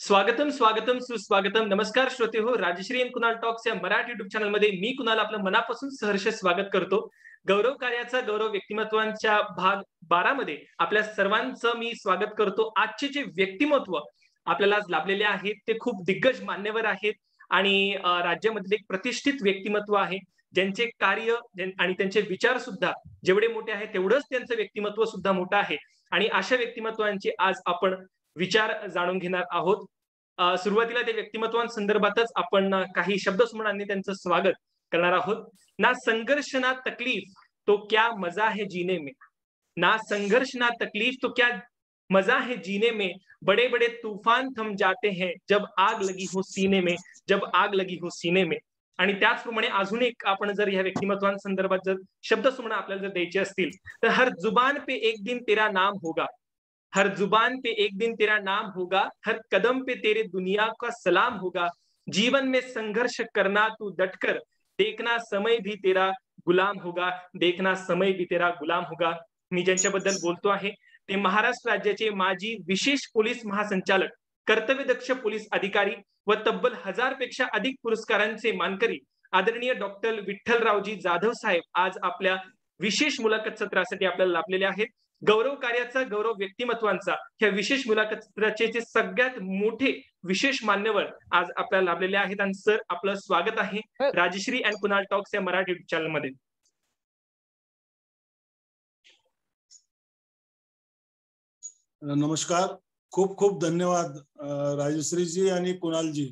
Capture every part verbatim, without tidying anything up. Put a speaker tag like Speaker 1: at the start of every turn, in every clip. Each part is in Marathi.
Speaker 1: स्वागतम, स्वागतम, सुस्वागतम. नमस्कार श्रोते हो, राजश्री एंड कुणाल टॉक्स या मराठी युट्यूब चॅनलमध्ये मी कुणाल आपलं मनापासून सहर्ष स्वागत करतो. गौरव कार्याचा गौरव व्यक्तिमत्वांच्या भाग बारा मध्ये आपल्या सर्वांचं मी स्वागत करतो. आजचे जे व्यक्तिमत्व आपल्याला आज लाभलेले आहेत ते खूप दिग्गज मान्यवर आहेत आणि अ, राज्यामधील एक प्रतिष्ठित व्यक्तिमत्व आहे. ज्यांचे कार्य ज्यां- आणि त्यांचे विचार सुद्धा जेवढे मोठे आहेत तेवढंच त्यांचं व्यक्तिमत्व सुद्धा मोठं आहे. आणि अशा व्यक्तिमत्वांचे आज आपण विचार जाणून घेणार आहोत. अ, सुरुवातीला त्या व्यक्तिमत्वांसंदर्भातच आपण अ, काही शब्दसुमनांनी त्यांचं स्वागत करणार आहोत. ना संघर्ष ना तकलीफ, तो क्या मजा है जीने में. ना संघर्ष ना तकलीफ, तो क्या मजा है जीने में. बड़े बड़े तूफान थम जाते हैं जब आग लगी हो सीने में. जब आग लगी हो सीने में. आणि त्याचप्रमाणे अजून एक आपण जर ह्या व्यक्तिमत्वांसंदर्भात जर शब्दसुमनं आपल्याला जर द्यायची असतील तर हर जुबान पे एक दिन तेरा नाम होगा. हर जुबान पे एक दिन तेरा नाम होगा. हर कदम पे तेरे दुनिया का सलाम होगा. जीवन में संघर्ष करना तू डटकर. देखना समय भी तेरा गुलाम होगा. देखना समय भी तेरा गुलाम होगा. मी ज्यांच्याबद्दल बोलतो आहे ते महाराष्ट्र राज्याचे माजी विशेष पोलीस महासंचालक, कर्तव्यदक्ष पोलीस अधिकारी व तब्बल हजार पेक्षा अधिक पुरस्कारांचे मानकरी आदरणीय डॉक्टर विठ्ठलरावजी जाधव साहेब आज आपल्या विशेष मुलाखत सत्रासाठी आपल्याला लाभलेले आहेत. गौरव कार्याचा गौरव व्यक्तिमत्वांचा ह्या विशेष मुलाखत सत्राचे जे सगळ्यात मोठे विशेष मान्यवर आज आपल्याला लाभलेले आहेत. आणि सर आपलं स्वागत आहे राजश्री अँड कुणाल टॉक्स या मराठी युट्यूब चॅनलमध्ये.
Speaker 2: नमस्कार. खूप खूप धन्यवाद अ, राजश्रीजी आणि कुणालजी.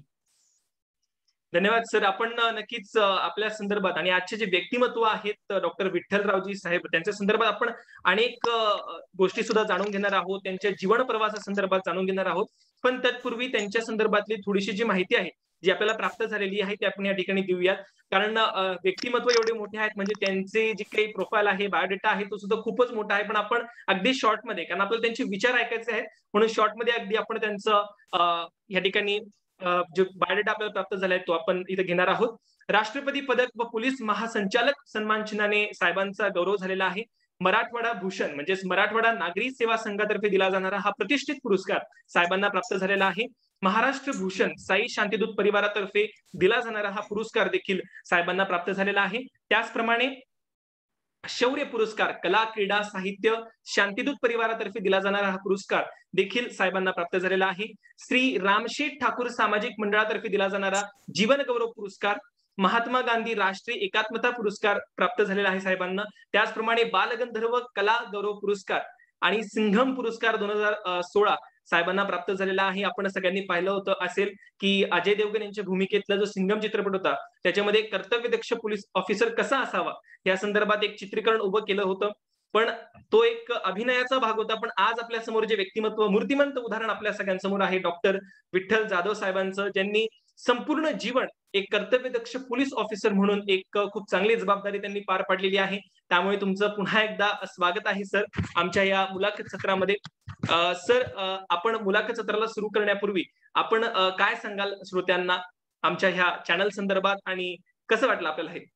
Speaker 1: धन्यवाद सर. आपण अ, नक्कीच अ, आपल्या संदर्भात आणि आजचे जे व्यक्तिमत्व आहेत डॉक्टर विठ्ठलरावजी साहेब त्यांच्या संदर्भात आपण अनेक अ, गोष्टी सुद्धा जाणून घेणार आहोत. त्यांच्या जीवन प्रवासासंदर्भात जाणून घेणार आहोत. पण तत्पूर्वी त्यांच्या संदर्भातली थोडीशी जी माहिती आहे, जी आपल्याला प्राप्त झालेली आहे ती आपण या ठिकाणी देऊयात. कारण अ, व्यक्तिमत्व एवढे मोठे आहेत म्हणजे त्यांचे जे काही प्रोफाईल आहे, बायोडेटा आहे तो सुद्धा खूपच मोठा आहे. पण आपण अगदी शॉर्टमध्ये कारण आपल्याला त्यांचे विचार ऐकायचे आहेत म्हणून शॉर्टमध्ये अगदी आपण त्यांचं अ, या ठिकाणी अ, जो बायोडेटा आपल्याला प्राप्त झालाय तो आपण इथे घेणार आहोत. राष्ट्रपती पदक व पोलीस महासंचालक सन्मान चिन्हाने साहेबांचा गौरव झालेला आहे. मराठवाडा भूषण म्हणजेच मराठवाडा नागरी सेवा संघातर्फे दिला जाणारा हा प्रतिष्ठित पुरस्कार साहेबांना प्राप्त झालेला आहे. महाराष्ट्र भूषण साई शांतीदूत परिवारातर्फे दिला जाणारा हा पुरस्कार देखील साहेबांना प्राप्त झालेला आहे. त्याचप्रमाणे शौर्य पुरस्कार कला क्रीडा साहित्य शांतीदूत परिवारातर्फे दिला जाणारा हा पुरस्कार देखील साहेबांना प्राप्त झालेला आहे. श्री रामशेठ ठाकूर सामाजिक मंडळातर्फे दिला जाणारा जीवन गौरव पुरस्कार, महात्मा गांधी राष्ट्रीय एकात्मता पुरस्कार प्राप्त झालेला आहे साहेबांना. त्याचप्रमाणे बालगंधर्व कला गौरव पुरस्कार आणि सिंघम पुरस्कार दोन हजार सोळा साहेबांना प्राप्त झालेला आहे. आपण सगळ्यांनी पाहिलं होतं असेल की अजय देवगण यांच्या भूमिकेतला जो सिंघम चित्रपट होता त्याच्यामध्ये कर्तव्यदक्ष पोलीस ऑफिसर कसा असावा या संदर्भात एक चित्रीकरण उभं केलं होतं. पण तो एक अभिनयाचा भाग होता. पण आज आपल्या समोर जे व्यक्तिमत्व मूर्तिमंत उदाहरण आपल्या सगळ्यांसमोर आहे डॉक्टर विठ्ठल जाधव साहेबांचं, ज्यांनी संपूर्ण जीवन एक कर्तव्यदक्ष पोलीस ऑफिसर म्हणून एक खूप चांगली जबाबदारी त्यांनी पार पाडलेली आहे. त्यामुळे तुमचं पुन्हा एकदा स्वागत आहे सर आमच्या या मुलाखत सत्रामध्ये. अ, सर अ, आपण मुलाखत सत्राला सुरू करण्यापूर्वी आपण अ, काय सांगाल श्रोत्यांना आमच्या ह्या चॅनल संदर्भात आणि कसं वाटलं आपल्याला हे?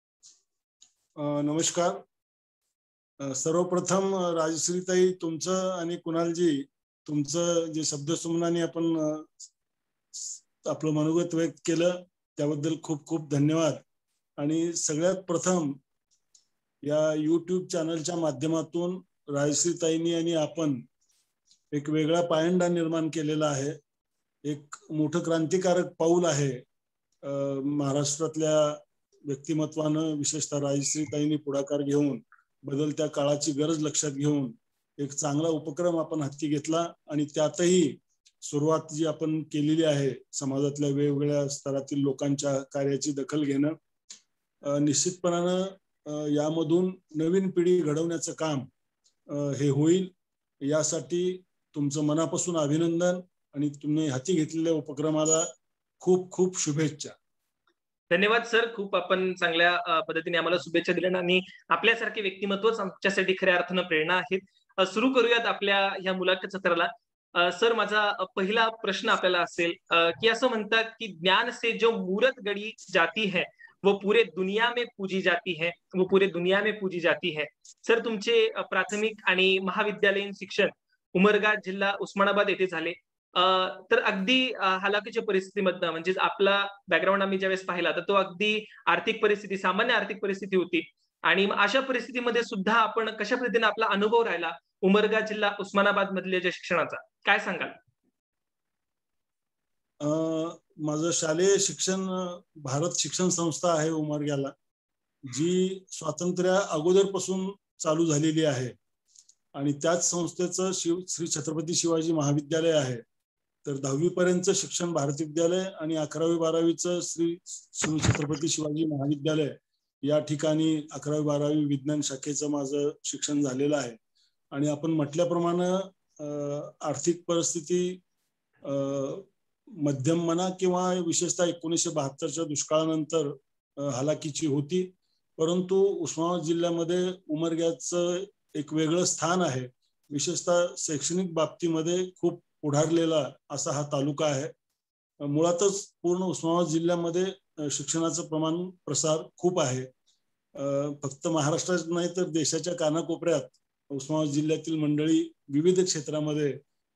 Speaker 2: अ, नमस्कार. अ, सर्वप्रथम अ, राजश्रीताई तुमचं आणि कुणालजी तुमचं जे शब्दसुमनाने आपण अ, स- आपलं मनोगत व्यक्त केलं त्याबद्दल खूप खूप धन्यवाद. आणि सगळ्यात प्रथम या युट्यूब चॅनलच्या माध्यमातून राजश्रीताईंनी आणि आपण एक वेगळा पायंडा निर्माण केलेला आहे. एक मोठं क्रांतिकारक पाऊल आहे. अ, महाराष्ट्रातल्या व्यक्तिमत्वानं विशेषतः राजश्रीताईंनी पुढाकार घेऊन बदलत्या काळाची गरज लक्षात घेऊन एक चांगला उपक्रम आपण हाती घेतला आणि त्यातही सुरुवात जी आपण केलेली आहे समाजातल्या वेगवेगळ्या स्तरातील लोकांच्या कार्याची दखल घेणं, अ, निश्चितपणानं अ, यामधून नवीन पिढी घडवण्याचं काम अ, हे होईल. यासाठी तुमचं मनापासून अभिनंदन आणि तुम्ही हाती घेतलेल्या उपक्रमाला खूप खूप शुभेच्छा.
Speaker 1: धन्यवाद सर. खूप आपण चांगल्या अ, पद्धतीने आम्हाला शुभेच्छा दिल्या आणि आपल्यासारखे व्यक्तिमत्वच आमच्यासाठी खऱ्या अर्थानं प्रेरणा आहेत. अ, सुरू करूयात आपल्या ह्या मुलाखत सत्राला. अ, सर माझा अ, पहिला प्रश्न आपल्याला असेल अ, की असं म्हणतात की ज्ञान से जो मूरत गढ़ी जाती है वो पूरे दुनिया में पूजी जाती है वो पूरे दुनिया में पूजी जाती है. सर तुमचे अ, प्राथमिक आणि महाविद्यालयीन शिक्षण उमरगा जिल्हा उस्मानाबाद येथे झाले. तर अगदी हालाकीच्या परिस्थितीमधनं म्हणजेच आपला बॅकग्राऊंड आम्ही ज्यावेळेस पाहिला तर तो अगदी आर्थिक परिस्थिती, सामान्य आर्थिक परिस्थिती होती आणि अशा परिस्थितीमध्ये सुद्धा आपण कशा पद्धतीने आपला अनुभव राहिला उमरगा जिल्हा उस्मानाबाद मधल्या ज्या शिक्षणाचा, काय सांगाल?
Speaker 2: माझं शालेय शिक्षण भारत शिक्षण संस्था आहे उमरग्याला, जी स्वातंत्र्य अगोदरपासून चालू झालेली आहे आणि त्याच संस्थेचं शिव श्री छत्रपती शिवाजी महाविद्यालय आहे. तर दहावी पर्यंतचं शिक्षण भारत विद्यालय आणि अकरावी बारावीचं श्री श्री छत्रपती शिवाजी महाविद्यालय या ठिकाणी अकरावी बारावी विज्ञान शाखेचं माझं शिक्षण झालेलं आहे. आणि आपण म्हटल्याप्रमाणे आर्थिक परिस्थिती मध्यम म्हणा किंवा विशेषतः एकोणीसशे बहात्तरच्या दुष्काळानंतर हालाकीची होती, परंतु उस्मानाबाद जिल्ह्यामध्ये उमरग्याचं एक वेगळं स्थान आहे. विशेषतः शैक्षणिक बाबतीमध्ये खूप पुढारलेला असा हा तालुका आहे. मुळातच पूर्ण उस्मानाबाद जिल्ह्यामध्ये शिक्षणाचं प्रमाण प्रसार खूप आहे. फक्त महाराष्ट्रात नाही तर देशाच्या कानाकोपऱ्यात उस्मानाबाद जिल्ह्यातील मंडळी विविध क्षेत्रामध्ये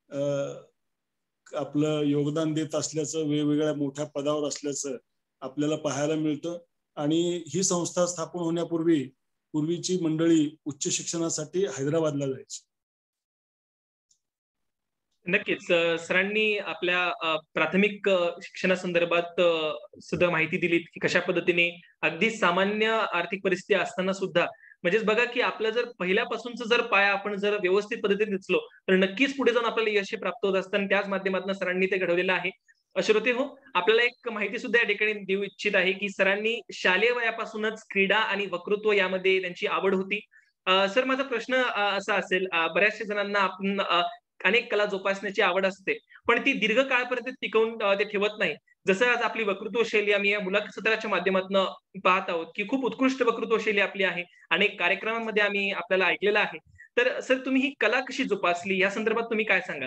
Speaker 2: आपलं योगदान देत असल्याचं, वेगवेगळ्या मोठ्या पदावर असल्याचं आपल्याला पाहायला मिळतं. आणि ही संस्था स्थापन होण्यापूर्वी पूर्वीची मंडळी उच्च शिक्षणासाठी हैदराबादला जायची.
Speaker 1: नक्कीच सरांनी आपल्या प्राथमिक शिक्षणासंदर्भात सुद्धा माहिती दिली की कशा पद्धतीने अगदी सामान्य आर्थिक परिस्थिती असताना सुद्धा म्हणजेच बघा की आपलं जर पहिल्यापासूनच जर पाया आपण जर व्यवस्थित पद्धतीने दिसलो तर नक्कीच पुढे जाऊन आपल्याला यश प्राप्त होत असतं आणि त्याच माध्यमातून सरांनी ते घडवलेलं आहे. श्रोते हो, आपल्याला एक माहिती सुद्धा या ठिकाणी देऊ इच्छित आहे की सरांनी शालेय वयापासूनच क्रीडा आणि वक्तृत्व यामध्ये त्यांची आवड होती. सर माझा प्रश्न असा असेल, बऱ्याचशा जणांना आपण अनेक कला जोपासण्याची आवड असते पण ती दीर्घ काळापर्यंत टिकवून ते ठेवत नाही. जसं आज आपली वक्तृत्व शैली आम्ही या मुलाखत सत्राच्या माध्यमातून पाहत आहोत की खूप उत्कृष्ट वक्तृत्व शैली आपली आहे. अनेक कार्यक्रमांमध्ये आम्ही आपल्याला ऐकलेलं आहे. तर सर तुम्ही ही कला कशी जोपासली या संदर्भात तुम्ही काय सांगाल?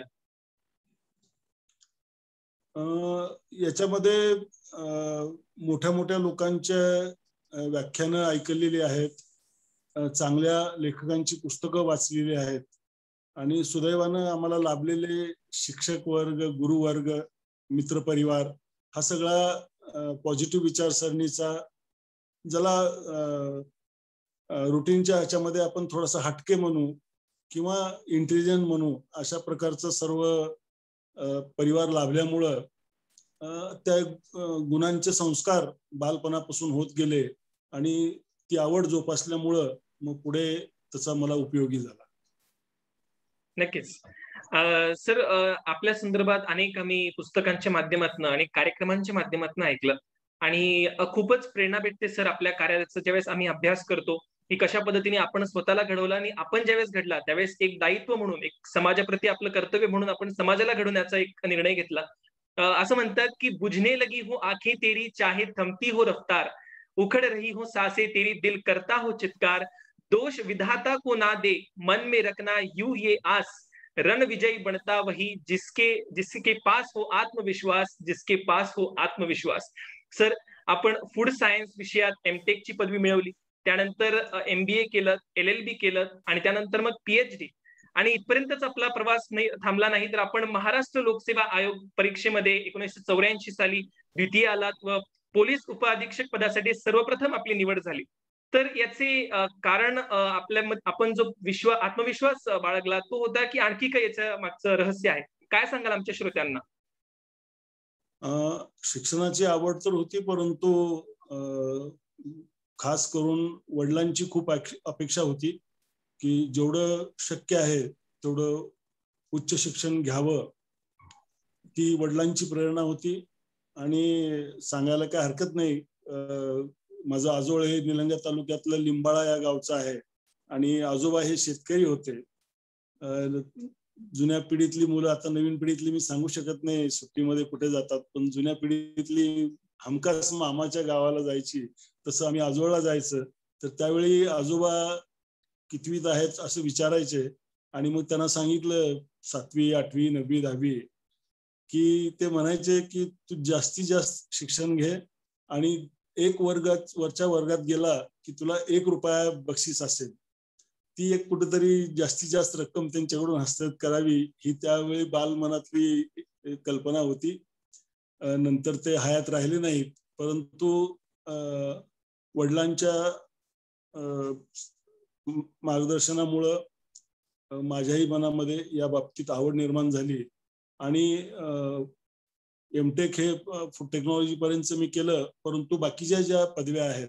Speaker 2: याच्यामध्ये मोठ्या मोठ्या लोकांच्या व्याख्यानं ऐकलेली आहेत, चांगल्या लेखकांची पुस्तकं वाचलेली आहेत आणि सुदैवानं आम्हाला लाभलेले शिक्षक वर्ग, गुरुवर्ग, मित्रपरिवार हा सगळा पॉझिटिव्ह विचारसरणीचा, ज्याला रुटीनच्या ह्याच्यामध्ये आपण थोडासा हटके म्हणू किंवा इंटेलिजंट म्हणू, अशा प्रकारचं सर्व परिवार लाभल्यामुळं त्या गुणांचे संस्कार बालपणापासून होत गेले आणि ती आवड जोपासल्यामुळं मग पुढे त्याचा मला उपयोगी झाला.
Speaker 1: नक्कीच सर, आपल्या संदर्भात अनेक आम्ही पुस्तकांच्या माध्यमातून अनेक कार्यक्रमांच्या माध्यमातून ऐकलं आणि खूपच प्रेरणा भेटते सर आपल्या कार्याचा ज्यावेळेस आम्ही अभ्यास करतो की कशा पद्धतीने आपण स्वतःला घडवलं आणि आपण ज्यावेळेस घडला त्यावेळेस एक दायित्व म्हणून, एक समाजाप्रती आपलं कर्तव्य म्हणून आपण समाजाला घडवण्याचा एक निर्णय घेतला. असं म्हणतात की बुझने लगी हो आंखें तेरी चाहे थमती हो रफ्तार, उखड़ रही हो सांसें तेरी दिल करता हो चित्कार, दोष विधाता को ना दे मन में रखना यूं ये आस, रण विजयी बनता वही जिसके जिसके पास हो आत्मविश्वास, जिसके पास हो आत्मविश्वास. सर आपण फूड सायन्स विषयात एमटेक ची पदवी मिळवली, त्यानंतर एमबीए केलं, एल एल बी केलं आणि त्यानंतर मग पीएचडी आणि इथपर्यंतच आपला प्रवास नाही थांबला नाही तर आपण महाराष्ट्र लोकसेवा आयोग परीक्षेमध्ये एकोणीसशे चौऱ्याऐंशी साली द्वितीय आलात व पोलीस उपअधीक्षक पदासाठी सर्वप्रथम आपली निवड झाली. तर याचे कारण आपल्या आपण जो विश्व आत्मविश्वास बाळगला तो होता की आणखी काही याच्या मागचं रहस्य आहे, काय सांगाल आमच्या श्रोत्यांना?
Speaker 2: शिक्षणाची आवड तर होती, परंतु खास करून वडिलांची खूप अपेक्षा होती की जेवढं शक्य आहे तेवढं उच्च शिक्षण घ्यावं. ती वडिलांची प्रेरणा होती आणि सांगायला काय हरकत नाही, माझं आजोळ हे निलंगा तालुक्यातलं लिंबाळा या गावचं आहे आणि आजोबा हे शेतकरी होते. जुन्या पिढीतली मुलं, आता नवीन पिढीतली मी सांगू शकत नाही सुट्टीमध्ये कुठे जातात, पण जुन्या पिढीतली हमखास मामाच्या गावाला जायची, तसं आम्ही आजोळला जायचं. तर त्यावेळी आजोबा कितवीत आहेत असं विचारायचे आणि मग त्यांना सांगितलं सातवी, आठवी, नववी, दहावी, की ते म्हणायचे की तू जास्तीत जास्त शिक्षण घे आणि एक वर्गात वरच्या वर्गात गेला की तुला एक रुपया बक्षीस असेल. ती एक कुठेतरी जास्तीत जास्त रक्कम त्यांच्याकडून हस्तगत करावी ही त्यावेळी बालमनातली कल्पना होती. नंतर ते हयात राहिले नाहीत, परंतु वडिलांच्या मार्गदर्शनामुळं माझ्याही मनामध्ये या बाबतीत आवड निर्माण झाली आणि एमटेक हे फूड टेक्नॉलॉजी पर्यंत मी केलं. परंतु बाकीच्या ज्या पदव्या आहेत,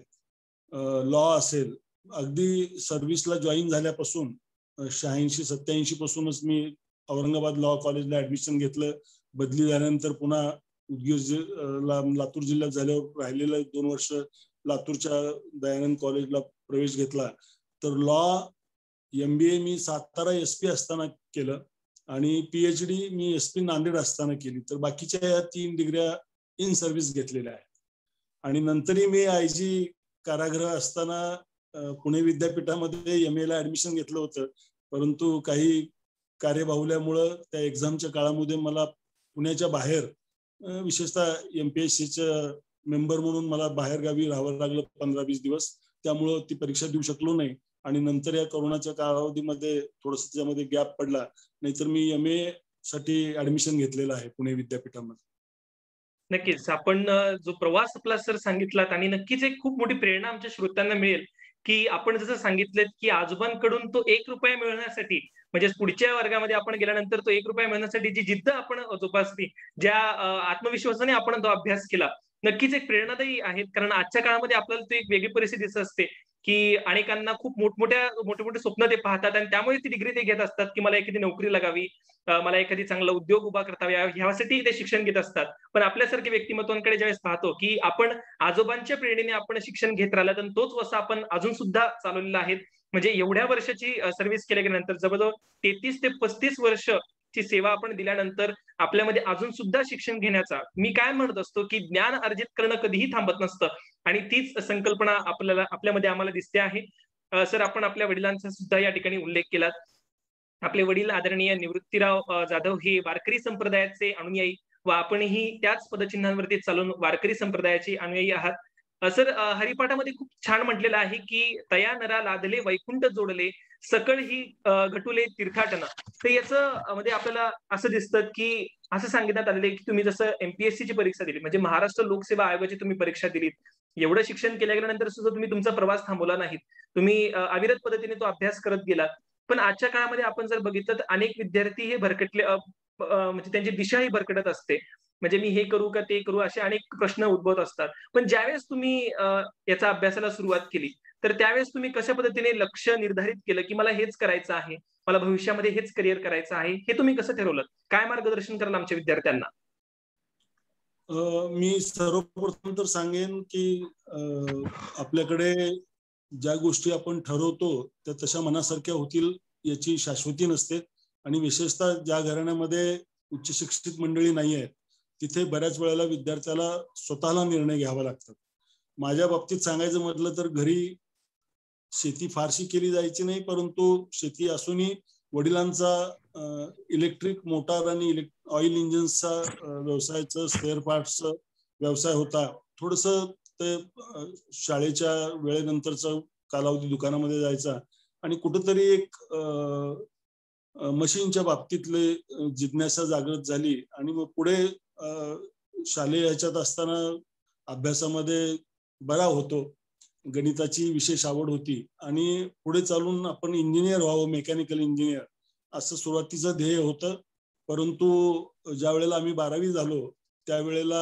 Speaker 2: लॉ असेल, अगदी सर्व्हिसला जॉईन झाल्यापासून शहाऐंशी सत्याऐंशी पासूनच मी औरंगाबाद लॉ कॉलेजला ऍडमिशन घेतलं. बदली झाल्यानंतर पुन्हा उदगीर लातूर जिल्ह्यात झाल्यावर राहिलेलं दोन वर्ष लातूरच्या दयानंद कॉलेजला प्रवेश घेतला. तर लॉ एमबीए मी सातारा एसपी असताना केलं आणि पीएचडी मी एसपी नांदेड असताना केली. तर बाकीच्या या तीन डिग्र्या इन सर्व्हिस घेतलेल्या आहेत. आणि नंतरही मी आय जी कारागृह असताना पुणे विद्यापीठामध्ये एम ए ला ऍडमिशन घेतलं होतं. परंतु काही कार्यबाहुल्यामुळं त्या एक्झामच्या काळामध्ये मला पुण्याच्या बाहेर, विशेषतः एमपीएससीच्या मेंबर म्हणून मला बाहेर गावी राहावं लागलं पंधरा वीस दिवस. त्यामुळं ती परीक्षा देऊ शकलो नाही आणि नंतर या कोरोनाच्या कालावधीमध्ये थोडस त्यामध्ये गॅप पडला. नाहीतर मी एम ए साठी ऍडमिशन घेतलेलं आहे पुणे विद्यापीठामध्ये.
Speaker 1: नक्कीच आपण जो प्रवास आपला सर सांगितलात आणि नक्कीच एक खूप मोठी प्रेरणा आमच्या श्रोत्यांना मिळेल की आपण जसं सांगितलं की आजोबांकडून तो एक रुपया मिळवण्यासाठी, म्हणजे पुढच्या वर्गामध्ये आपण गेल्यानंतर तो एक रुपया मिळवण्यासाठी जी जिद्द आपण जोपासली, ज्या आत्मविश्वासाने आपण तो अभ्यास केला, नक्कीच एक प्रेरणादायी आहेत. कारण आजच्या काळामध्ये आपल्याला तो एक वेगळी परिस्थिती दिसत असते की अनेकांना खूप मोठमोठ्या मोठे मोठे स्वप्न ते पाहतात आणि त्यामुळे ती डिग्री ते घेत असतात की मला एखादी नोकरी लागावी, मला एखादी चांगला उद्योग उभा करता यावा, ह्यासाठी ते शिक्षण घेत असतात. पण आपल्यासारखे व्यक्तिमत्वांकडे ज्यावेळेस पाहतो की आपण आजोबांच्या प्रेरणेने आपण शिक्षण घेत राहिला, तर तोच वसा आपण अजून सुद्धा चालवलेला आहे. म्हणजे एवढ्या वर्षाची सर्व्हिस केल्यानंतर जवळजवळ तेहतीस ते पस्तीस वर्ष ची सेवा आपण दिल्यानंतर आपल्यामध्ये अजून सुद्धा शिक्षण घेण्याचा, मी काय म्हणत असतो की ज्ञान अर्जित करणं कधीही थांबत नसतं आणि तीच संकल्पना आपल्याला आपल्यामध्ये आम्हाला दिसते आहे. सर आपण आपल्या वडिलांचा सुद्धा या ठिकाणी उल्लेख केलात. आपले वडील आदरणीय निवृत्तीराव जाधव हे वारकरी संप्रदायाचे अनुयायी व आपणही त्याच पदचिन्हांवरती चालून वारकरी संप्रदायाचे अनुयायी आहात. सर हरिपाठामध्ये खूप छान म्हटलेलं आहे की तया नरा लादले वैकुंठ जोडले सकळ ही घटुले तीर्थाटन. तर याचं मध्ये आपल्याला असं दिसतं की असं सांगण्यात आलेलं आहे की तुम्ही जसं एमपीएससी ची परीक्षा दिली, म्हणजे महाराष्ट्र लोकसेवा आयोगाची तुम्ही परीक्षा दिलीत, एवढं शिक्षण केल्यानंतर सुद्धा तुम्ही तुमचा प्रवास थांबवला नाहीत. तुम्ही अविरत पद्धतीने तो अभ्यास करत गेलात. पण आजच्या काळामध्ये आपण जर बघितलं तर अनेक विद्यार्थी हे भरकटले, म्हणजे त्यांची दिशा ही भरकटत असते. म्हणजे मी हे करू का ते करू, असे अनेक प्रश्न उद्भवत असतात. पण ज्यावेळेस तुम्ही याचा अभ्यासाला सुरुवात केली, तर त्यावेळेस तुम्ही कशा पद्धतीने लक्ष निर्धारित केलं की मला हेच करायचं आहे, मला भविष्यामध्ये हेच करिअर करायचं आहे, हे तुम्ही कसं ठरवलं? काय मार्गदर्शन कराल आमच्या विद्यार्थ्यांना?
Speaker 2: मी सर्वप्रथम तर सांगेन की आपल्याकडे ज्या गोष्टी आपण ठरवतो त्या तशा मनासारख्या होतील याची शाश्वती नसते. आणि विशेषतः ज्या घराण्यामध्ये उच्च शिक्षित मंडळी नाही आहेत, तिथे बऱ्याच वेळेला विद्यार्थ्याला स्वतःला निर्णय घ्यावा लागतात. माझ्या बाबतीत सांगायचं म्हटलं तर घरी शेती फारशी केली जायची नाही, परंतु शेती असूनही वडिलांचा इलेक्ट्रिक मोटार आणि ऑइल इंजिनचा व्यवसायाचा स्पेअर पार्टचा व्यवसाय होता. थोडस ते शाळेच्या वेळेनंतरचा कालावधी दुकानामध्ये जायचा आणि कुठंतरी एक मशीनच्या बाबतीतले जिज्ञासा जागृत झाली आणि मग पुढे शालेय ह्याच्यात असताना अभ्यासामध्ये बरा होतो, गणिताची विशेष आवड होती आणि पुढे चालून आपण इंजिनियर व्हावं, मेकॅनिकल इंजिनियर असं सुरुवातीचं ध्येय होतं. परंतु ज्या वेळेला आम्ही बारावी झालो त्यावेळेला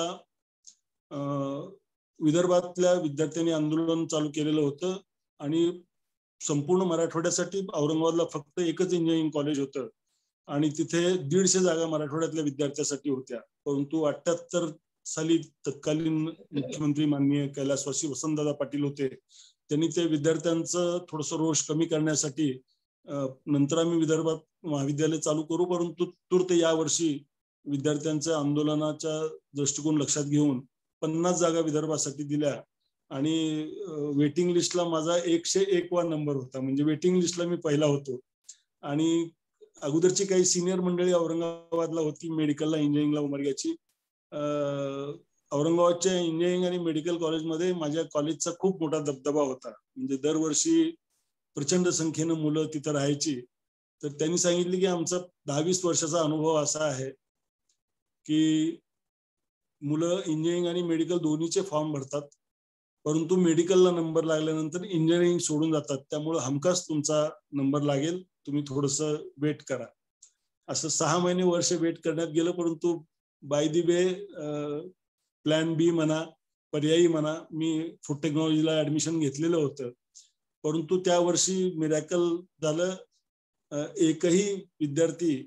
Speaker 2: विदर्भातल्या विद्यार्थ्यांनी आंदोलन चालू केलेलं होतं आणि संपूर्ण मराठवाड्यासाठी औरंगाबादला फक्त एकच इंजिनिअरिंग कॉलेज होतं आणि तिथे दीडशे जागा मराठवाड्यातल्या विद्यार्थ्यासाठी होत्या. परंतु अठ्ठ्याहत्तर साली तत्कालीन मुख्यमंत्री माननीय कैलासवासी वसंतदादा पाटील होते, त्यांनी ते विद्यार्थ्यांचं थोडस रोष कमी करण्यासाठी नंतर आम्ही विदर्भात महाविद्यालय चालू करू, परंतु तूर्त यावर्षी विद्यार्थ्यांच्या आंदोलनाच्या दृष्टिकोन लक्षात घेऊन पन्नास जागा विदर्भासाठी दिल्या आणि वेटिंग लिस्टला माझा एकशे एक वा नंबर होता, म्हणजे वेटिंग लिस्टला मी पहिला होतो. आणि अगोदरची काही सिनियर मंडळी औरंगाबादला होती, मेडिकलला इंजिनिअरिंगला उमरग्याची. औरंगाबादच्या इंजिनिअरिंग आणि मेडिकल कॉलेजमध्ये माझ्या कॉलेजचा खूप मोठा दबदबा होता, म्हणजे दरवर्षी प्रचंड संख्येनं मुलं तिथं राहायची. तर त्यांनी सांगितले की आमचा दहा वीस वर्षाचा अनुभव असा आहे की मुलं इंजिनिअरिंग आणि मेडिकल दोन्हीचे फॉर्म भरतात, परंतु मेडिकलला नंबर लागल्यानंतर इंजिनिअरिंग सोडून जातात. त्यामुळे हमखास तुमचा नंबर लागेल, तुम्ही थोडंसं वेट करा. असं सहा महिने वर्ष वेट करण्यात गेलं, परंतु बाय दी वे प्लॅन बी म्हणा, पर्यायी म्हणा, मी फूड टेक्नॉलॉजीला ऍडमिशन घेतलेलं होतं. परंतु त्या वर्षी मिरॅकल झालं, एकही विद्यार्थी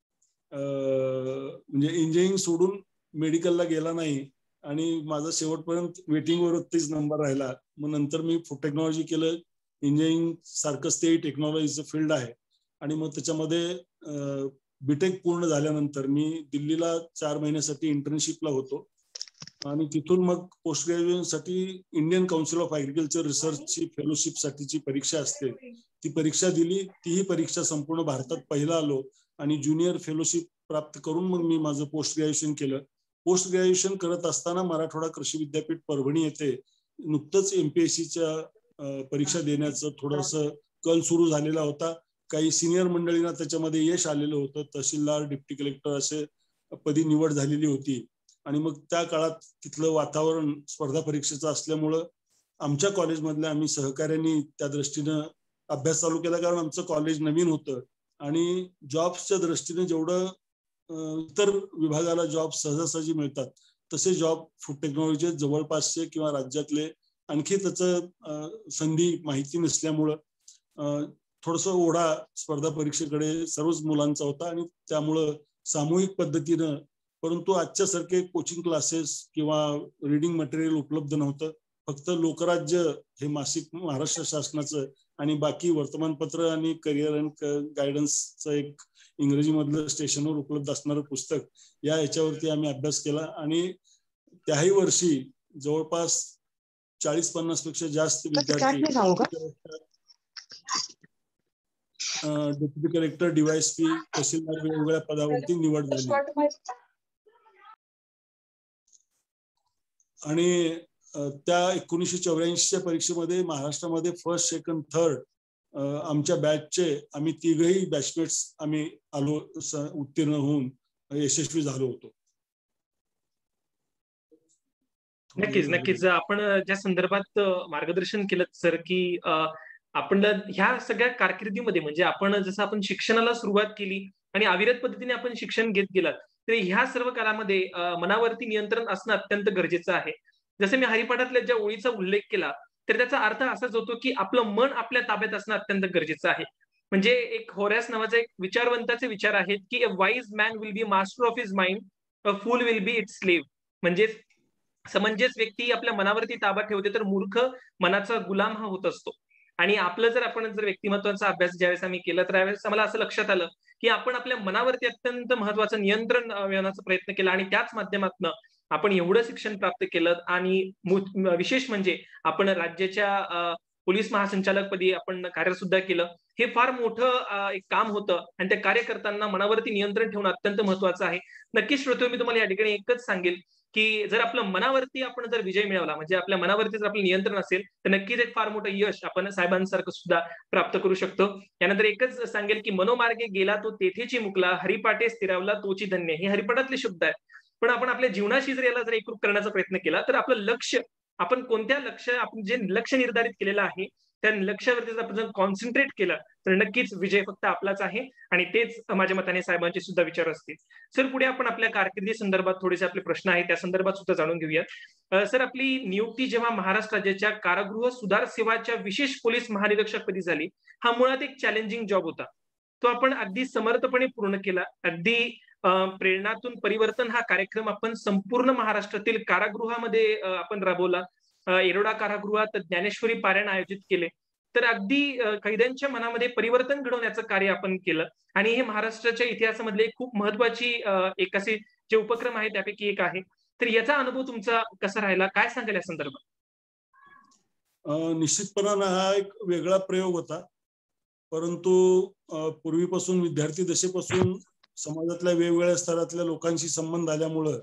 Speaker 2: म्हणजे इंजिनिअरिंग सोडून मेडिकलला गेला नाही आणि माझा शेवटपर्यंत वेटिंगवरतीच नंबर राहिला. मग नंतर मी फूड टेक्नॉलॉजी केलं. इंजिनिअरिंग सारखंच ते टेक्नॉलॉजीचं फील्ड आहे. आणि मग त्याच्यामध्ये बीटेक पूर्ण झाल्यानंतर मी दिल्लीला चार महिन्यासाठी इंटर्नशिपला होतो आणि तिथून मग पोस्ट ग्रॅज्युएशनसाठी इंडियन काउन्सिल ऑफ ऍग्रिकल्चर रिसर्चची फेलोशिपसाठीची परीक्षा असते, ती परीक्षा दिली. तीही परीक्षा संपूर्ण भारतात पहिला आलो आणि ज्युनियर फेलोशिप प्राप्त करून मग मी माझं पोस्ट ग्रॅज्युएशन केलं. पोस्ट ग्रॅज्युएशन करत असताना मराठवाडा कृषी विद्यापीठ परभणी येथे नुकतंच एमपीएससीच्या परीक्षा देण्याचं थोडंसं कल सुरू झालेला होता. काही सिनियर मंडळींना त्याच्यामध्ये यश आलेलं होतं. तहसीलदार, डिप्टी कलेक्टर असे पदी निवड झालेली होती. आणि मग त्या काळात तिथलं वातावरण स्पर्धा परीक्षेचं असल्यामुळं आमच्या कॉलेजमधल्या आम्ही सहकार्यांनी त्या दृष्टीनं अभ्यास चालू केला, कारण आमचं कॉलेज नवीन होतं आणि जॉब्सच्या दृष्टीने जेवढं इतर विभागाला जॉब सहजासहजी मिळतात तसे जॉब फूड टेक्नॉलॉजी जवळपासचे किंवा राज्यातले आणखी त्याचं संधी माहिती नसल्यामुळं थोडंसं ओढा स्पर्धा परीक्षेकडे सर्वच मुलांचा होता आणि त्यामुळं सामूहिक पद्धतीनं, परंतु आजच्या सारखे कोचिंग क्लासेस किंवा रिडिंग मटेरियल उपलब्ध नव्हतं. फक्त लोकराज्य हे मासिक महाराष्ट्र शासनाचं आणि बाकी वर्तमानपत्र आणि करिअर अँड गायडन्सचं एक इंग्रजीमधलं स्टेशनवर उपलब्ध असणारं पुस्तक, या ह्याच्यावरती आम्ही अभ्यास केला. आणि त्याही वर्षी जवळपास चाळीस पन्नास पेक्षा जास्त विद्यार्थी डेप्युटी कलेक्टर, डीवायएसपी, तहसीलदार वेगवेगळ्या पदावरती निवड झाली. आणि त्या एकोणीसशे चौऱ्याऐंशीच्या परीक्षेमध्ये महाराष्ट्रामध्ये फर्स्ट, सेकंड, थर्ड आमच्या बॅचचे आम्ही तिघही बॅचमेट्स आम्ही आलो, उत्तीर्ण होऊन यशस्वी झालो होतो.
Speaker 1: नक्कीच नक्कीच आपण ज्या संदर्भात मार्गदर्शन केलं सर, की आपण ह्या सगळ्या कारकिर्दीमध्ये म्हणजे आपण जसं आपण शिक्षणाला सुरुवात केली आणि अविरत पद्धतीने आपण शिक्षण घेत गेलात, तर ह्या सर्व काळामध्ये मनावरती नियंत्रण असणं अत्यंत गरजेचं आहे. जसं मी हरिपाठातल्या ज्या ओळीचा उल्लेख केला, तर त्याचा अर्थ असाच होतो की आपलं मन आपल्या ताब्यात असणं अत्यंत गरजेचं आहे. म्हणजे एक होरॅस नावाचा एक विचारवंताचे विचार आहेत की a wise man will be master of his mind, a fool will be its slave. म्हणजे समंजस व्यक्ती आपल्या मनावरती ताबा ठेवते तर मूर्ख मनाचा गुलाम हा होत असतो. आणि आपलं जर आपण जर व्यक्तिमत्वाचा अभ्यास ज्यावेळेस आम्ही केला, तर त्यावेळेस आम्हाला असं लक्षात आलं की आपण आपल्या मनावरती अत्यंत महत्वाचं नियंत्रण मिळवण्याचा प्रयत्न केला आणि त्याच माध्यमातून आपण एवढं शिक्षण प्राप्त केलं. आणि विशेष म्हणजे आपण राज्याच्या पोलीस महासंचालकपदी आपण कार्य सुद्धा केलं. हे फार मोठं एक काम होतं आणि ते कार्य करताना मनावरती नियंत्रण ठेवणं अत्यंत महत्वाचं आहे. नक्कीच श्रोते, मी तुम्हाला या ठिकाणी एकच सांगेल की जर आपलं मनावरती आपण जर विजय मिळवला, म्हणजे आपल्या मनावरती जर आपलं नियंत्रण असेल, तर नक्कीच एक फार मोठं यश आपण साहेबांसारखं सुद्धा प्राप्त करू शकतो. यानंतर एकच सांगेल की मनोमार्गे गेला तो तेथेची मुकला, हरिपाठे स्थिरावला तोची धन्य. हे हरिपाठातले शब्द आहेत. पण आपण आपल्या जीवनाशी जर याला जर एकरूप करण्याचा प्रयत्न केला, तर आपलं लक्ष, आपण कोणत्या लक्ष्य, आपण जे लक्ष्य निर्धारित केलेलं आहे त्या लक्ष्यावरती जर आपण जर कॉन्सन्ट्रेट केलं, तर नक्कीच विजय फक्त आपलाच आहे. आणि तेच माझ्या मताने साहेबांचे सुद्धा विचार असतील. सर, पुढे आपण आपल्या कारकिर्दी संदर्भात थोडेसे आपले प्रश्न आहेत त्या संदर्भात सुद्धा जाणून घेऊयात. सर, आपली नियुक्ती जेव्हा महाराष्ट्र राज्याच्या कारागृह सुधार सेवाच्या विशेष पोलीस महानिरीक्षक पदी झाली, हा मुळात एक चॅलेंजिंग जॉब होता. तो आपण अगदी समर्थपणे पूर्ण केला. अगदी प्रेरणातून परिवर्तन हा कार्यक्रम आपण संपूर्ण महाराष्ट्रातील कारागृहामध्ये आपण राबवला. येरोडा कारागृहात ज्ञानेश्वरी पारायण आयोजित केले. तर अगदी कैद्यांच्या मनामध्ये परिवर्तन घडवण्याचं कार्य आपण केलं. आणि हे महाराष्ट्राच्या इतिहासामधले खूप महत्वाची एक असे जे उपक्रम आहे त्यापैकी एक आहे. तर याचा अनुभव तुमचा कसा राहिला, काय सांगाल या संदर्भात?
Speaker 2: निश्चितपणानं हा एक वेगळा प्रयोग होता. परंतु पूर्वीपासून विद्यार्थी दशेपासून समाजातल्या वेगवेगळ्या स्तरातल्या लोकांशी संबंध आल्यामुळं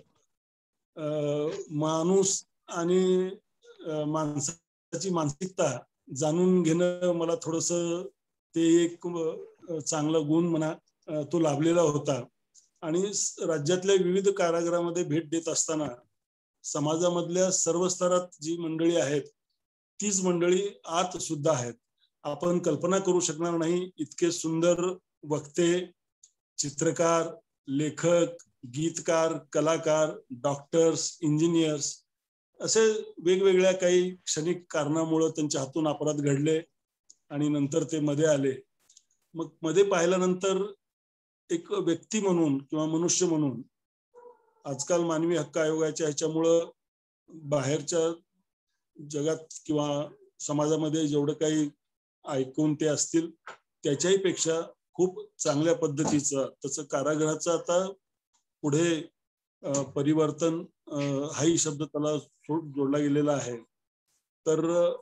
Speaker 2: माणूस आणि माणसाची मानसिकता जाणून घेणं मला थोडंसं ते एक चांगला गुण म्हणा तो लाभलेला होता. आणि राज्यातल्या विविध कारागृहामध्ये भेट देत असताना समाजामधल्या सर्व स्तरात जी मंडळी आहेत तीच मंडळी आत सुद्धा आहेत. आपण कल्पना करू शकणार नाही इतके सुंदर वक्ते, चित्रकार, लेखक, गीतकार, कलाकार, डॉक्टर्स, इंजिनियर्स असे वेगवेगळ्या काही क्षणिक कारणामुळे त्यांच्या हातून अपराध घडले आणि नंतर ते मध्ये आले. मग मध्ये पाहिल्यानंतर एक व्यक्ती म्हणून किंवा मनुष्य म्हणून आजकाल मानवी हक्क आयोगाच्या ह्याच्यामुळं बाहेरच्या जगात किंवा समाजामध्ये जेवढं काही ऐकून ते असतील त्याच्याही पेक्षा खूप चांगल्या पद्धतीचं तसं कारागृहाचं आता पुढे परिवर्तन हाही शब्द त्याला जोडला गेलेला आहे. तर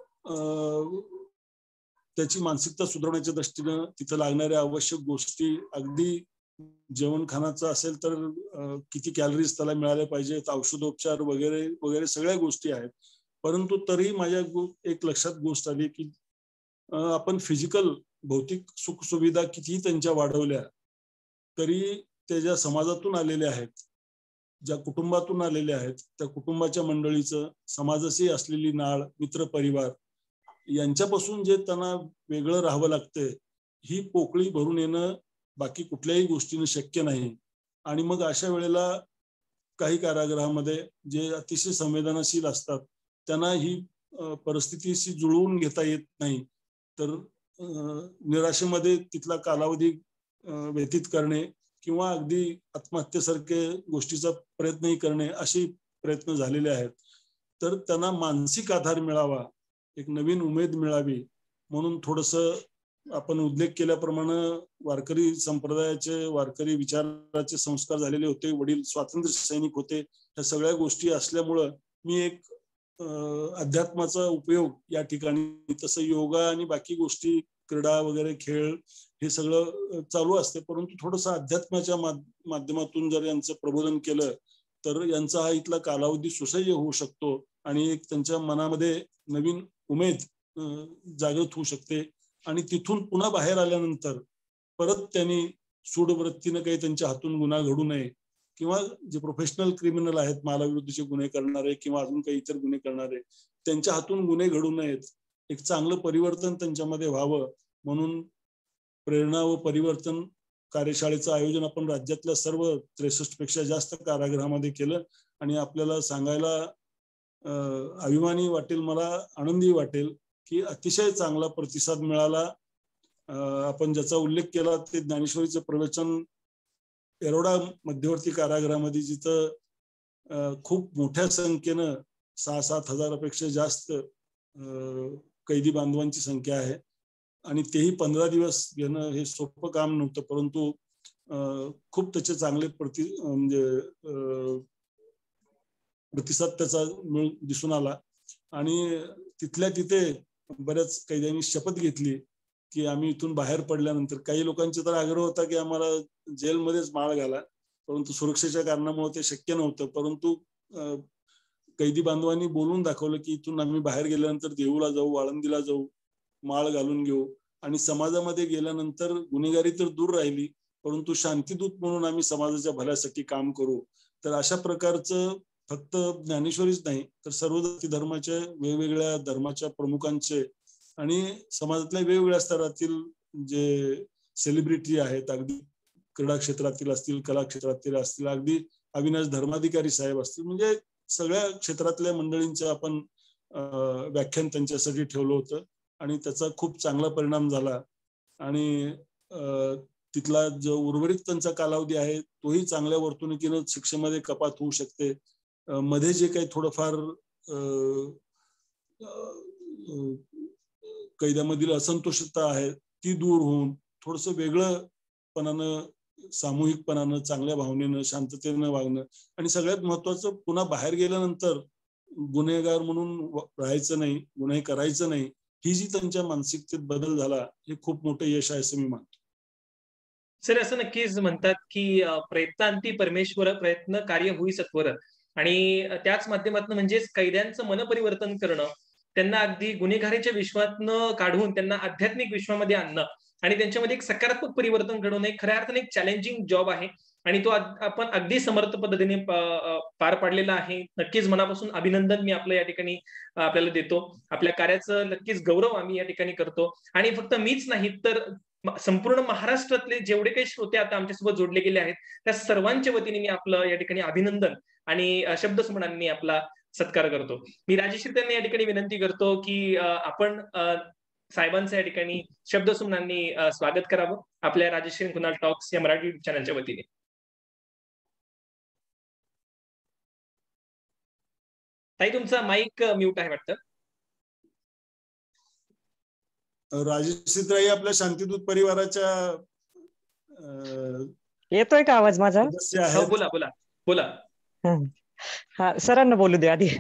Speaker 2: त्याची मानसिकता सुधारण्याच्या दृष्टीनं तिथं लागणाऱ्या आवश्यक गोष्टी अगदी जेवणखानाचं असेल तर किती कॅलरीज त्याला मिळाल्या पाहिजेत, औषधोपचार वगैरे वगैरे सगळ्या गोष्टी आहेत. परंतु तरी माझ्या एक लक्षात गोष्ट आली की आपण फिजिकल भौतिक सुखसुविधा कितीही त्यांच्या वाढवल्या तरी ते ज्या समाजातून आलेले आहेत, ज्या कुटुंबातून आलेले आहेत त्या कुटुंबाच्या मंडळीचं समाजाशी असलेली नाळ, मित्र परिवार यांच्यापासून जे त्यांना वेगळं राहावं लागतंय ही पोकळी भरून येणं बाकी कुठल्याही गोष्टीनं शक्य नाही. आणि मग अशा वेळेला काही कारागृहामध्ये जे अतिशय संवेदनशील असतात त्यांना ही परिस्थितीशी जुळवून घेता येत नाही. तर निराशेमध्ये तिथला कालावधी व्यतीत करणे किंवा अगदी आत्महत्येसारखे गोष्टीचा प्रयत्नही करणे असे प्रयत्न झालेले आहेत. तर त्यांना मानसिक आधार मिळावा, एक नवीन उमेद मिळावी म्हणून थोडंसं आपण उल्लेख केल्याप्रमाणे वारकरी संप्रदायाचे, वारकरी विचाराचे संस्कार झालेले होते, वडील स्वातंत्र्य सैनिक होते, ह्या सगळ्या गोष्टी असल्यामुळं मी एक अध्यात्माचा उपयोग या ठिकाणी तसं योगा आणि बाकी गोष्टी क्रीडा वगैरे खेळ हे सगळं चालू असते. परंतु थोडंसं अध्यात्माच्या माध्यमातून जर यांचं प्रबोधन केलं तर यांचा हा इथला कालावधी सुसह्य होऊ शकतो आणि एक त्यांच्या मनामध्ये नवीन उमेद जागृत होऊ शकते. आणि तिथून पुन्हा बाहेर आल्यानंतर परत त्यांनी सूडवृत्तीनं काही त्यांच्या हातून गुन्हा घडू नये किंवा जे प्रोफेशनल क्रिमिनल आहेत, मालाविरुद्धचे गुन्हे करणारे किंवा अजून काही इतर गुन्हे करणारे, त्यांच्या हातून गुन्हे घडू नयेत. एक चांगलं परिवर्तन त्यांच्यामध्ये व्हावं म्हणून प्रेरणा व परिवर्तन कार्यशाळेचं आयोजन आपण राज्यातल्या सर्व त्रेसष्ट पेक्षा जास्त कारागृहामध्ये केलं. आणि आपल्याला सांगायला अभिमानी वाटेल, मला आनंदी वाटेल की अतिशय चांगला प्रतिसाद मिळाला. आपण ज्याचा उल्लेख केला ते ज्ञानेश्वरीचं प्रवचन एरोडा मध्यवर्ती कारागृहामध्ये जिथं खूप मोठ्या संख्येनं सहा सात हजारापेक्षा जास्त कैदी बांधवांची संख्या आहे आणि तेही पंधरा दिवस घेणं हे सोपं काम नव्हतं. परंतु खूप त्याचे चांगले प्रति म्हणजे प्रतिसाद त्याचा मिळ दिसून आला. आणि तिथल्या तिथे बऱ्याच कैद्यांनी शपथ घेतली की आम्ही इथून बाहेर पडल्यानंतर, काही लोकांचा तर आग्रह होता की आम्हाला जेलमध्येच माळ घाला, परंतु सुरक्षेच्या कारणामुळे ते शक्य नव्हतं. परंतु कैदी बांधवांनी बोलून दाखवलं की इथून आम्ही बाहेर गेल्यानंतर देऊला जाऊ, आळंदीला जाऊ, माळ घालून घेऊ आणि समाजामध्ये गेल्यानंतर गुन्हेगारी तर दूर राहिली परंतु शांतीदूत म्हणून आम्ही समाजाच्या भल्यासाठी काम करू. तर अशा प्रकारचं फक्त ज्ञानेश्वरीच नाही तर सर्व जाती धर्माच्या वेगवेगळ्या धर्माच्या प्रमुखांचे आणि समाजातल्या वेगवेगळ्या स्तरातील जे सेलिब्रिटी आहेत, अगदी क्रीडा क्षेत्रातील असतील, कला क्षेत्रातील असतील, अगदी अविनाश धर्माधिकारी साहेब असतील, म्हणजे सगळ्या क्षेत्रातल्या मंडळींचं आपण व्याख्यान त्यांच्यासाठी ठेवलं होतं आणि त्याचा खूप चांगला परिणाम झाला. आणि तिथला जो उर्वरित त्यांचा कालावधी आहे तोही चांगल्या वर्तणुकीनं शिक्षेमध्ये कपात होऊ शकते. मध्ये जे काही थोडंफार कैद्यामधील असंतोषता आहे ती दूर होऊन थोडंसं वेगळंपणानं, सामूहिकपणानं, चांगल्या भावनेनं, शांततेनं वागणं आणि सगळ्यात महत्वाचं पुन्हा बाहेर गेल्यानंतर गुन्हेगार म्हणून राहायचं नाही, गुन्हे करायचं नाही, ही जी त्यांच्या मानसिकतेत बदल झाला हे खूप मोठं यश आहे असं मी मानतो.
Speaker 1: सर असं नक्कीच म्हणतात की प्रयत्नांती परमेश्वर, प्रयत्न कार्य होई सत्वर. आणि त्याच माध्यमातून म्हणजेच कैद्यांचं मनपरिवर्तन करणं, त्यांना अगदी गुन्हेगारीच्या विश्वातनं काढून त्यांना आध्यात्मिक विश्वामध्ये आणणं आणि त्यांच्यामध्ये एक सकारात्मक परिवर्तन घडवणं एक खऱ्या अर्थाने एक चॅलेंजिंग जॉब आहे. आणि तो आपण अगदी समर्थ पद्धतीने पार पाडलेला आहे. नक्कीच मनापासून अभिनंदन मी आपलं या ठिकाणी आपल्याला देतो. आपल्या कार्याचं नक्कीच गौरव आम्ही या ठिकाणी करतो. आणि फक्त मीच नाही तर संपूर्ण महाराष्ट्रातले जेवढे काही श्रोते आता आमच्यासोबत जोडले गेले आहेत त्या सर्वांच्या वतीने मी आपलं या ठिकाणी अभिनंदन आणि शब्दसुमनांनी आपला सत्कार करतो. मी राजश्री त्यांना या ठिकाणी विनंती करतो की आपण साहेबांचं या ठिकाणी शब्दसुमनांनी स्वागत करावं आपल्या राजश्री कुणाल टॉक्स या मराठी युट्यूब चॅनलच्या वतीने. ताई तुमचा माईक म्यूट आहे वाटतं.
Speaker 2: राजश्रीताई आपल्या शांतिदूत परिवाराच्या
Speaker 3: येतोय का आवाज माझा?
Speaker 1: हो बोला बोला बोला.
Speaker 3: हा सरांना बोलू दे आधी.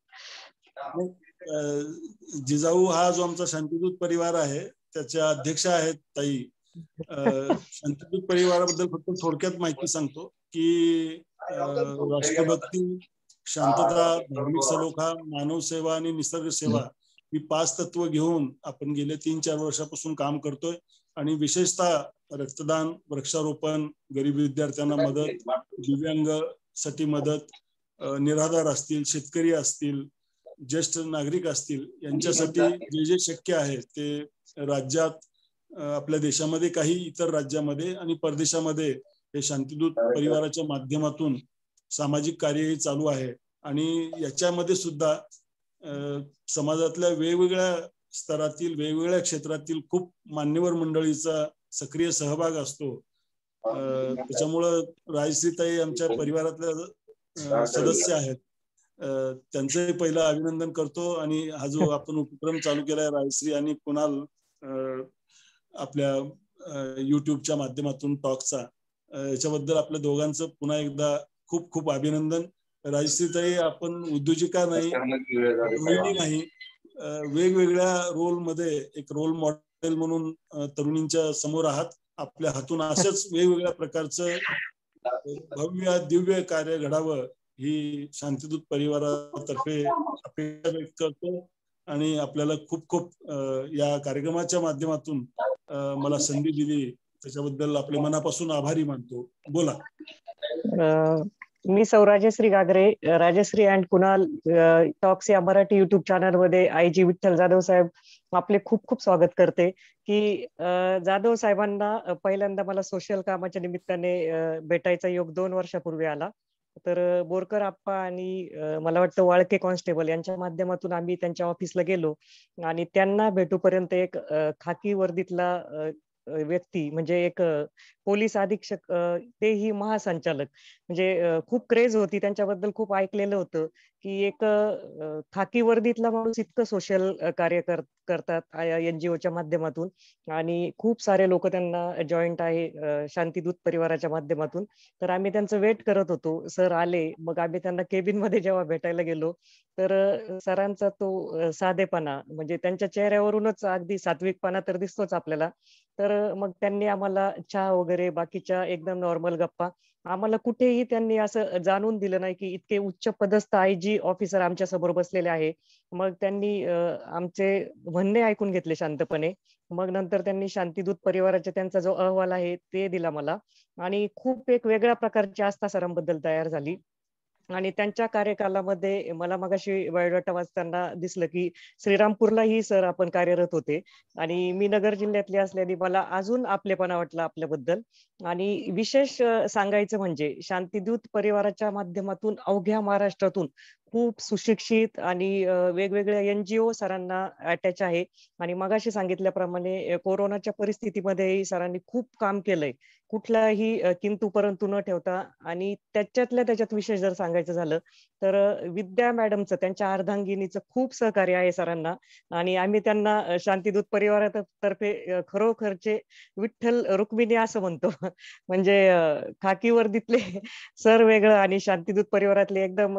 Speaker 2: जिजाऊ हा जो आमचा शांतिदूत परिवार आहे त्याच्या अध्यक्ष आहेत ताई. शांतिदूत परिवाराबद्दल फक्त थोडक्यात माहिती सांगतो की राष्ट्रभक्ती, शांतता, धार्मिक सलोखा, मानव सेवा आणि निसर्ग सेवा ही पाच तत्व घेऊन आपण गेले तीन चार वर्षापासून काम करतोय. आणि विशेषतः रक्तदान, वृक्षारोपण, गरीब विद्यार्थ्यांना मदत, दिव्यांग साठी मदत, निराधार असतील, शेतकरी असतील, ज्येष्ठ नागरिक असतील यांच्यासाठी जे जे शक्य आहे ते राज्यात, आपल्या देशामध्ये, काही इतर राज्यामध्ये आणि परदेशामध्ये हे शांतिदूत परिवाराच्या माध्यमातून सामाजिक कार्यही चालू आहे. आणि याच्यामध्ये सुद्धा समाजातल्या वेगवेगळ्या स्तरातील, वेगवेगळ्या क्षेत्रातील खूप मान्यवर मंडळीचा सक्रिय सहभाग असतो. त्याच्यामुळं राजश्रीताई आमच्या परिवारातल्या सदस्य आहेत. त्यांचंही पहिलं अभिनंदन करतो. आणि हा जो आपण उपक्रम चालू केलाय राजश्री आणि कुणाल आपल्या युट्यूबच्या माध्यमातून टॉकचा, याच्याबद्दल आपल्या दोघांचं पुन्हा एकदा खूप खूप अभिनंदन. राजश्रीताई आपण उद्योजिका नाही, गृहिणी नाही, वेगवेगळ्या रोल मध्ये एक रोल मॉडेल म्हणून तरुणींच्या समोर आहात. आपल्या हातून अशाच वेगवेगळ्या प्रकारचं भव्य दिव्य कार्य घडावं ही शांतिदूत परिवारातर्फे अपेक्षा व्यक्त करतो. आणि आपल्याला खूप खूप या कार्यक्रमाच्या माध्यमातून मला संधी दिली त्याच्याबद्दल आपले मनापासून आभारी मानतो. बोला.
Speaker 3: मी सौ राजश्री गागरे, राजश्री अँड कुणाल टॉक्स या मराठी युट्यूब चॅनल मध्ये आई जी विठ्ठल जाधव साहेब आपले खूप खूप स्वागत करते. की जाधव साहेबांना पहिल्यांदा मला सोशल कामाच्या निमित्ताने भेटायचा योग दोन वर्षापूर्वी आला. तर बोरकर आप्पा आणि मला वाटतं वाळके कॉन्स्टेबल यांच्या माध्यमातून आम्ही त्यांच्या ऑफिसला गेलो. आणि त्यांना भेटूपर्यंत एक खाकी वर्दीतला व्यक्ती म्हणजे एक पोलीस अधीक्षक, तेही महासंचालक, म्हणजे खूप क्रेज होती त्यांच्याबद्दल. खूप ऐकलेलं होतं की एक खाकी वर्दीतला माणूस इतकं सोशल कार्य कर करतात एनजीओच्या माध्यमातून. आणि खूप सारे लोक त्यांना जॉईंट आहे शांतिदूत परिवाराच्या माध्यमातून. तर आम्ही त्यांचं वेट करत होतो. सर आले. मग आम्ही त्यांना केबिन मध्ये जेव्हा भेटायला गेलो तर सरांचा तो साधेपणा, म्हणजे त्यांच्या चेहऱ्यावरूनच अगदी सात्विकपणा तर दिसतोच आपल्याला. तर मग त्यांनी आम्हाला चहा वगैरे बाकीच्या एकदम नॉर्मल गप्पा, आम्हाला कुठेही त्यांनी असं जाणून दिलं नाही की इतके उच्च पदस्थ आय जी ऑफिसर आमच्या समोर बसलेले आहे. मग त्यांनी आमचे म्हणणे ऐकून घेतले शांतपणे. मग नंतर त्यांनी शांतिदूत परिवाराचा त्यांचा जो अहवाल आहे ते दिला मला. आणि खूप एक वेगळ्या प्रकारची आस्था सरांबद्दल तयार झाली. आणि त्यांच्या कार्यकालामध्ये मला मगाशी बायोडाटा वाचताना दिसलं की श्रीरामपूरलाही सर आपण कार्यरत होते. आणि मी नगर जिल्ह्यातली असल्याने मला अजून आपलेपणा वाटला आपल्याबद्दल. आणि विशेष सांगायचं म्हणजे शांतिदूत परिवाराच्या माध्यमातून अवघ्या महाराष्ट्रातून खूप सुशिक्षित आणि वेगवेगळ्या एनजीओ सरांना अटॅच आहे. आणि मगाशी सांगितल्याप्रमाणे कोरोनाच्या परिस्थितीमध्ये सरांनी खूप काम केलंय, कुठलाही किंतु परंतु न ठेवता. आणि त्याच्यातल्या त्याच्यात विशेष जर सांगायचं झालं तर विद्या मॅडमचं, त्यांच्या अर्धांगिनीचं खूप सहकार्य आहे सरांना. आणि आम्ही त्यांना शांतिदूत परिवारातर्फे खरोखरचे विठ्ठल रुक्मिणी असं म्हणतो. म्हणजे खाकी वर्दीतले सर वेगळं आणि शांतिदूत परिवारातले एकदम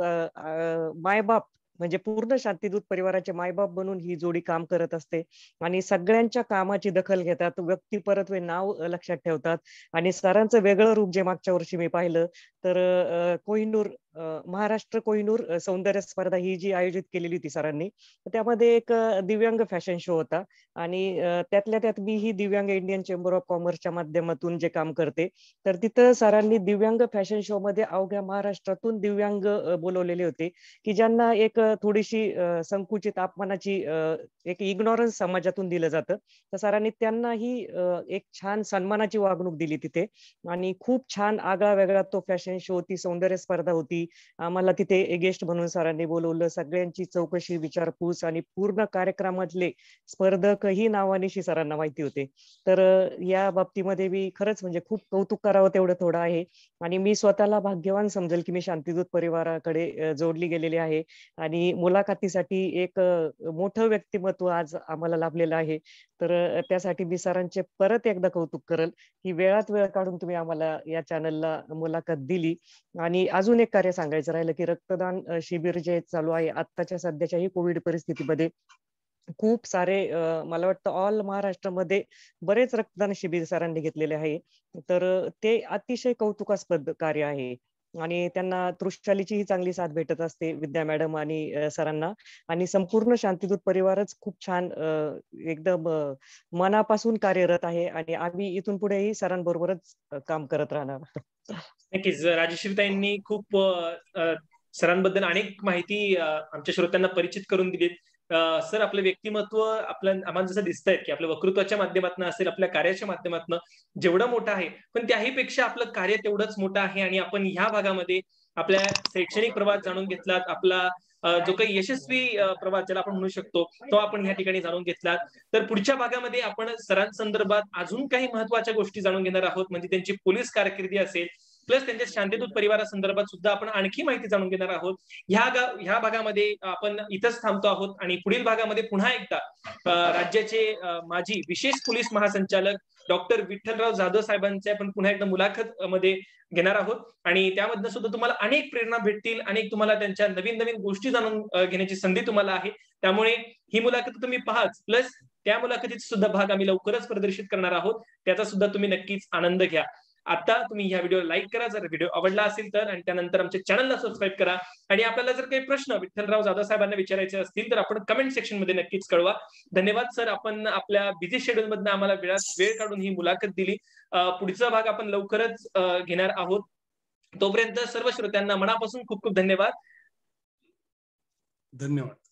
Speaker 3: मायबाप, म्हणजे पूर्ण शांतिदूत परिवाराचे मायबाप बनून ही जोडी काम करत असते. आणि सगळ्यांच्या कामाची दखल घेतात, व्यक्तिपरत्वे नाव लक्षात ठेवतात. आणि सरांचं वेगळं रूप जे मागच्या वर्षी मी पाहिलं तर कोहिनूर महाराष्ट्र कोहिनूर सौंदर्य स्पर्धा ही जी आयोजित केलेली होती सरांनी, त्यामध्ये एक दिव्यांग फॅशन शो होता आणि त्यातल्या त्यात मी ही दिव्यांग इंडियन चेंबर ऑफ कॉमर्सच्या माध्यमातून जे काम करते, तर तिथं सरांनी दिव्यांग फॅशन शो मध्ये अवघ्या महाराष्ट्रातून दिव्यांग बोलवलेले होते की ज्यांना एक थोडीशी संकुचित अपमानाची एक इग्नॉरन्स समाजातून दिलं जातं. तर सरांनी त्यांनाही एक छान सन्मानाची वागणूक दिली तिथे आणि खूप छान आगळा वेगळा तो फॅशन शो होती, सौंदर्य स्पर्धा होती. आम्हाला तिथे गेस्ट म्हणून सरांनी बोलवलं, सगळ्यांची चौकशी विचारपूस आणि पूर्ण कार्यक्रमातले स्पर्धक ही नावानिशी सरांना माहिती होते. तर या बाबतीमध्ये मी खरंच म्हणजे खूप कौतुक करावं तेवढं थोडं आहे आणि मी स्वतःला भाग्यवान समजेल की मी शांतिदूत परिवाराकडे जोडली गेलेली आहे आणि मुलाखतीसाठी एक मोठं व्यक्तिमत्व आज आम्हाला लाभलेलं आहे. तर त्यासाठी मी सरांचे परत एकदा कौतुक करेल की वेळात वेळ काढून तुम्ही आम्हाला या चॅनलला मुलाखत दिली. आणि अजून एक कार्य सांगायचं राहिलं की रक्तदान शिबिर जे चालू आहे आत्ताच्या सध्याच्याही कोविड परिस्थितीमध्ये खूप सारे मला वाटतं ऑल महाराष्ट्रामध्ये बरेच रक्तदान शिबिर सरांनी घेतलेले आहे. तर ते अतिशय कौतुकास्पद कार्य आहे आणि त्यांना तृष्टालीची ही चांगली साथ भेटत असते विद्या मॅडम आणि सरांना आणि संपूर्ण शांतिदूत परिवारच खूप छान एकदम मनापासून कार्यरत आहे आणि आम्ही इथून पुढेही सरांबरोबरच काम करत राहणार.
Speaker 1: नक्कीच राजश्रीताईंनी खूप सरांबद्दल अनेक माहिती आमच्या श्रोत्यांना परिचित करून दिली. सर आपलं व्यक्तिमत्व आपल्या आम्हाला जसं दिसतंय की आपल्या वक्तृत्वाच्या माध्यमातून असेल, आपल्या कार्याच्या माध्यमातून जेवढं मोठं आहे पण त्याही पेक्षा आपलं कार्य तेवढंच मोठं आहे आणि आपण ह्या भागामध्ये आपल्या शैक्षणिक प्रवास जाणून घेतलात, आपला जो काही यशस्वी प्रवास ज्याला आपण म्हणू शकतो तो आपण या ठिकाणी जाणून घेतला. तर पुढच्या भागामध्ये आपण सरांसंदर्भात अजून काही महत्त्वाच्या गोष्टी जाणून घेणार आहोत, म्हणजे त्यांची पोलीस कारकिर्दी असेल प्लस त्यांच्या शांतिदूत परिवारासंदर्भात सुद्धा आपण आणखी माहिती जाणून घेणार आहोत. ह्या ह्या भागामध्ये आपण इथंच थांबतो आहोत आणि पुढील भागामध्ये पुन्हा एकदा राज्याचे माजी विशेष पोलीस महासंचालक डॉक्टर विठ्ठलराव जाधव साहेबांचे आपण पुन्हा एकदा मुलाखत मध्ये घेणार आहोत आणि त्यामधनं सुद्धा तुम्हाला अनेक प्रेरणा भेटतील, अनेक तुम्हाला त्यांच्या नवीन नवीन गोष्टी जाणून घेण्याची संधी तुम्हाला आहे. त्यामुळे ही मुलाखत तुम्ही पाहाच, प्लस त्या मुलाखतीचा सुद्धा भाग आम्ही लवकरच प्रदर्शित करणार आहोत, त्याचा सुद्धा तुम्ही नक्कीच आनंद घ्या. आता तुम्ही ह्या व्हिडिओ लाईक करा जर व्हिडिओ आवडला असेल तर, आणि त्यानंतर आमच्या चॅनलला सबस्क्राईब करा आणि आपल्याला जर काही प्रश्न विठ्ठलराव जाधव साहेबांना विचारायचे असतील तर आपण कमेंट सेक्शन मध्ये नक्कीच कळवा. धन्यवाद सर, आपण आपल्या बिझी शेड्यूल मधनं आम्हाला वेळात वेळ काढून ही मुलाखत दिली. पुढचा भाग आपण लवकरच घेणार आहोत. तोपर्यंत सर्व श्रोत्यांना मनापासून खूप खूप धन्यवाद.
Speaker 2: धन्यवाद.